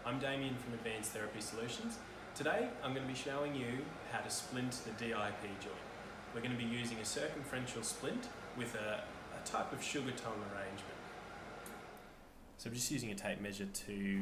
I'm Damien from Advanced Therapy Solutions. Today I'm going to be showing you how to splint the DIP joint. We're going to be using a circumferential splint with a type of sugar tongue arrangement. So I'm just using a tape measure to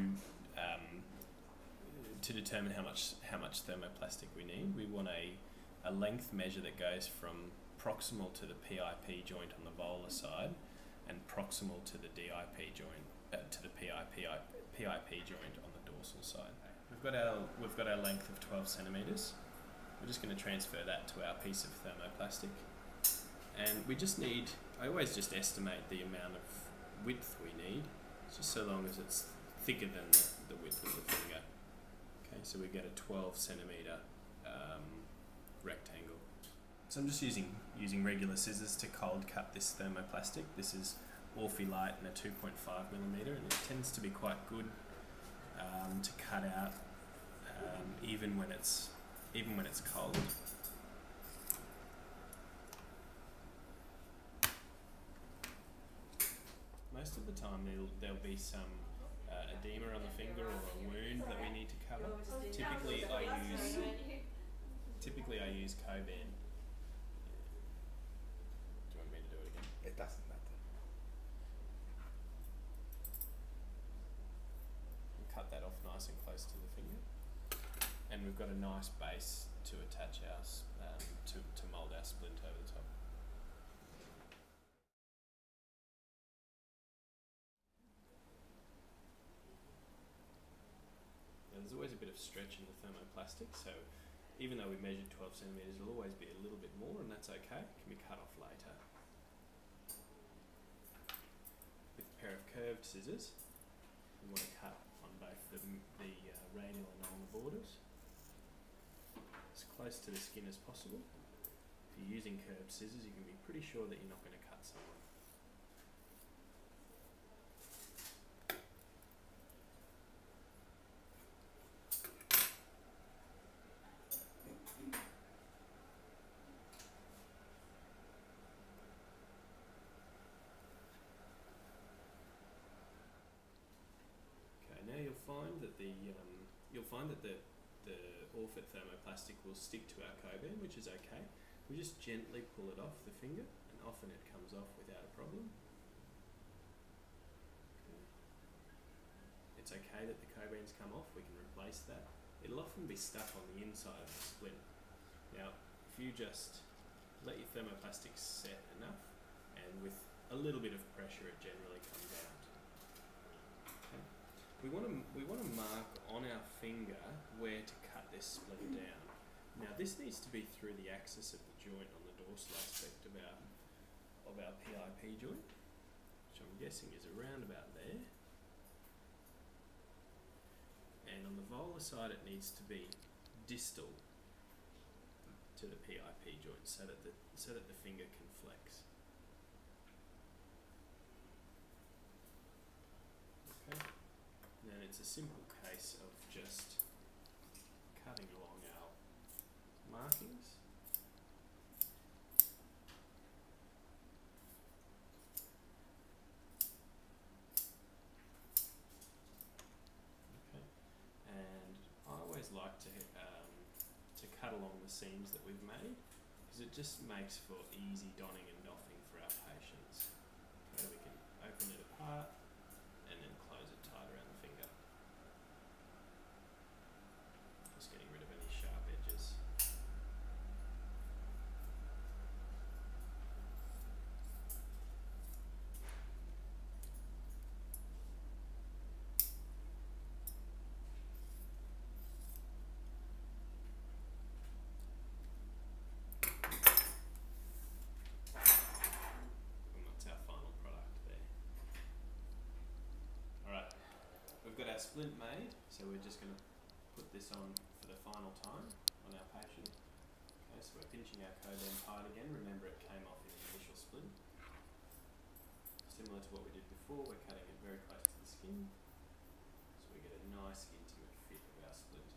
determine how much thermoplastic we need. We want a length measure that goes from proximal to the PIP joint on the volar side and proximal to the DIP joint, to the PIP joint on the dorsal side. We've got our length of 12 centimeters. We're just going to transfer that to our piece of thermoplastic, and we just need, I always just estimate the amount of width we need, just so long as it's thicker than the width of the finger. Okay, so we get a 12 centimeter rectangle. So I'm just using regular scissors to cold cut this thermoplastic. This is Orphelite and a 2.5 millimeter, and it tends to be quite good to cut out even when it's cold. Most of the time there'll be some edema on the finger or a wound that we need to cover. Typically I use Coban. Do you want me to do it again? It doesn't matter. And cut that off nice and close to the finger. And we've got a nice base to attach our to mould our splint over the top. Now, there's always a bit of stretch in the thermoplastic, so even though we measured 12 centimeters, it'll always be a little bit more, and that's okay. It can be cut off later. With a pair of curved scissors, we want to cut on both the radial and ulnar borders, as close to the skin as possible. If you're using curved scissors, you can be pretty sure that you're not going to cut someone. Now you'll find that the Orphet thermoplastic will stick to our Coban, which is okay. We just gently pull it off the finger, and often it comes off without a problem. Okay. It's okay that the Cobans come off, we can replace that. It'll often be stuck on the inside of the splint. Now, if you just let your thermoplastic set enough, and with a little bit of pressure it generally comes out. Okay. We want to mark on our finger where to cut this splint down. Now this needs to be through the axis of the joint on the dorsal aspect of our PIP joint, which I'm guessing is around about there. And on the volar side it needs to be distal to the PIP joint so that the finger can flex. Okay. And then it's a simple case of just cutting along our markings. Okay. And I always like to cut along the seams that we've made, because it just makes for easy donning and doffing for our patients. Okay, we can open it apart and then close it tight around the finger. Just getting rid of any sharp edges. We've got our splint made, so we're just going to put this on for the final time on our patient. Okay, so we're pinching our Coban tight again. Remember, it came off in the initial splint. Similar to what we did before, we're cutting it very close to the skin, so we get a nice intimate fit of our splint.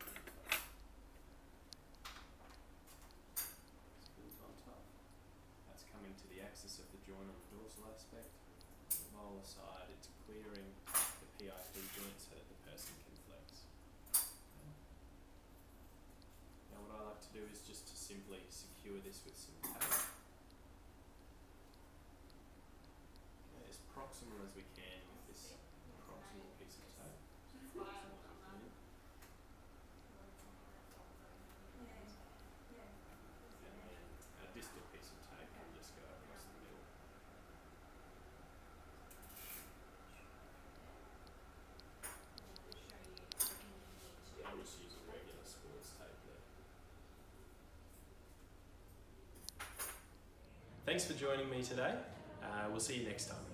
Splint on top. That's coming to the axis of the joint on the dorsal aspect. On the volar side, it's clearing the PIP joint so that the person can flex. simply secure this with some tape. Okay, as proximal as we can with this proximal piece of tape. And then a distal piece of tape can just go across the middle. I'll just use a regular sports tape there. Thanks for joining me today. We'll see you next time.